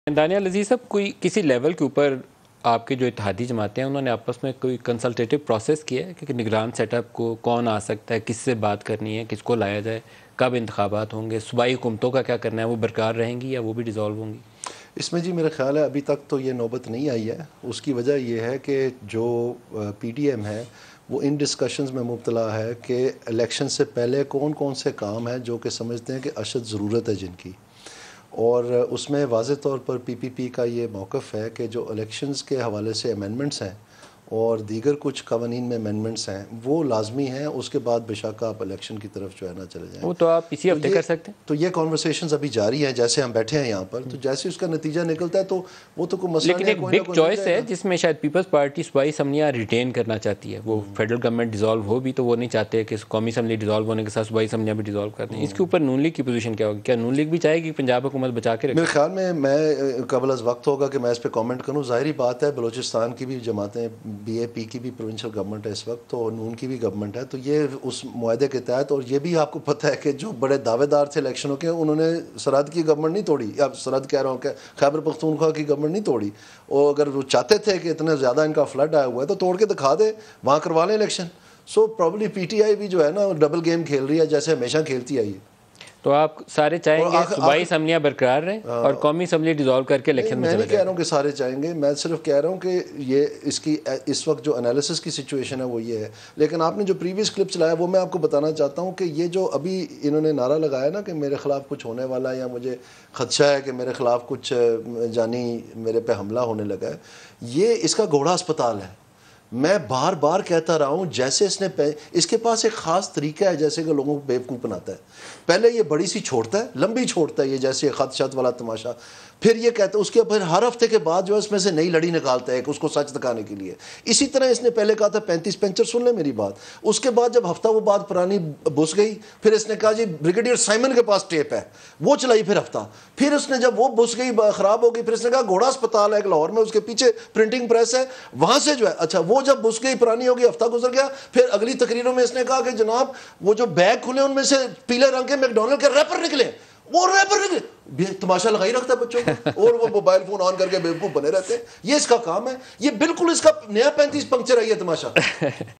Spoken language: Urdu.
دانیال عزیز صاحب، کوئی کسی لیول کے اوپر آپ کے جو اتحادی جماعتیں ہیں انہوں نے آپس میں کوئی کنسلٹیٹو پروسیس کیا ہے کہ نگران سیٹ اپ کو کون آ سکتا ہے، کس سے بات کرنی ہے، کس کو لایا جائے، کب انتخابات ہوں گے، صوبائی حکومتوں کا کیا کرنا ہے، وہ برقرار رہیں گی یا وہ بھی ڈیزالو ہوں گی؟ اس میں جی میرا خیال ہے ابھی تک تو یہ نوبت نہیں آئی ہے. اس کی وجہ یہ ہے کہ جو پی ٹی ایم ہے وہ ان ڈسکشنز میں مبتلا ہے کہ الیکشن سے پہلے کون کون سے کام ہیں جو کہ سمجھتے ہیں کہ اشد ضرورت ہے جن کی، اور اس میں واضح طور پر پی پی پی کا یہ موقف ہے کہ جو الیکشنز کے حوالے سے امینڈمنٹس ہیں اور دیگر کچھ قوانین میں امینڈمنٹس ہیں وہ لازمی ہیں. اس کے بعد بے شک آپ الیکشن کی طرف جو ہے نا چلے جائیں. وہ تو آپ اسی ہفتے کر سکتے ہیں. تو یہ کانورسیشنز ابھی جاری ہیں، جیسے ہم بیٹھے ہیں یہاں پر، تو جیسے اس کا نتیجہ نکلتا ہے تو وہ تو کوئی مسئلہ لیکن نہیں ایک کوئی نہ بگ کوئی چوائس ہے جس میں شاید پیپلز پارٹی صوبائی اسمبلیاں ریٹین کرنا چاہتی ہے. وہ فیڈرل گورنمنٹ ڈیزالو ہو بھی تو وہ نہیں چاہتے کہ قومی اسمبلی ڈیزالو ہونے کے ساتھ صوبائی اسمبلیاں بھی ڈیزالو کر دیں. اس کے اوپر نون لیگ کی پوزیشن کیا ہوگی؟ کیا نون لیگ بھی چاہے گی پنجاب حکومت بچا کے رکھے؟ میرے خیال میں قبل از وقت ہوگا کہ میں اس پہ کامنٹ کروں. ظاہری بات ہے بلوچستان کی بھی جماعتیں، بی اے پی کی بھی پروونشل گورنمنٹ ہے اس وقت، تو نون کی بھی گورنمنٹ ہے، تو یہ اس معاہدے کے تحت. اور یہ بھی آپ کو پتہ ہے کہ جو بڑے دعوے دار تھے الیکشنوں کے انہوں نے سرحد کی گورنمنٹ نہیں توڑی. اب سرحد کہہ رہا ہوں کہ خیبر پختونخوا کی گورنمنٹ نہیں توڑی. اور اگر وہ چاہتے تھے کہ اتنے زیادہ ان کا فلڈ آیا ہوا ہے تو توڑ کے دکھا دے، وہاں کروا لیں election. So probably P T I بھی جو ہے نا ڈبل گیم کھیل رہی ہے جیسے ہمیشہ کھیلتی آئی ہے. تو آپ سارے چاہیں گے صوبائی اسمبلیاں برقرار رہیں اور قومی اسمبلی ڈیزالو کر کے الیکشن میں میں چلا نہیں کہہ جائے؟ رہا ہوں کہ سارے چاہیں گے، میں صرف کہہ رہا ہوں کہ یہ اس کی اس وقت جو انالیسس کی سچویشن ہے وہ یہ ہے. لیکن آپ نے جو پریویس کلپ چلایا وہ میں آپ کو بتانا چاہتا ہوں کہ یہ جو ابھی انہوں نے نعرہ لگایا نا کہ میرے خلاف کچھ ہونے والا ہے یا مجھے خدشہ ہے کہ میرے خلاف کچھ جانی میرے پہ حملہ ہونے لگا ہے، یہ اس کا گھوڑا اسپتال ہے. میں بار بار کہتا رہا ہوں جیسے اس کے پاس ایک خاص طریقہ ہے جیسے کہ لوگوں کو بیوقوف بناتا ہے. پہلے یہ بڑی سی چھوڑتا ہے، لمبی چھوڑتا ہے یہ جیسے خط شت والا تماشا، پھر یہ کہتا ہے اس کے پھر ہر ہفتے کے بعد جو ہے اس میں سے نئی لڑی نکالتا ہے کہ اس کو سچ دکھانے کے لیے. اسی طرح اس نے پہلے کہا تھا 35 پینچر، سن لیں میری بات. اس کے بعد جب ہفتہ وہ بات پرانی بس گئی پھر اس نے کہا جی بریگیڈیئر سائمن کے پاس ٹیپ ہے، وہ چلائی پھر ہفتہ. پھر اس نے جب وہ بس گئی خراب ہو گئی پھر اس نے کہا گھوڑا اسپتال ہے ایک لاہور میں، اس کے پیچھے پرنٹنگ پریس ہے وہاں سے جو ہے. اچھا وہ جب بس گئی پرانی ہو گئی ہفتہ گزر گیا، پھر اگلی تقریروں میں اس نے کہا کہ جناب وہ جو بیگ کھلے ان میں سے پیلے رنگ کے میک ڈونلڈ کے ریپر نکلے، وہ ریپر نکلے. تماشا لگائی رکھتا ہے بچوں کو اور وہ موبائل فون آن کر کے بیوقوف بنے رہتے ہیں. یہ اس کا کام ہے. یہ بالکل اس کا نیا 35 پنکچر ہے یہ تماشا.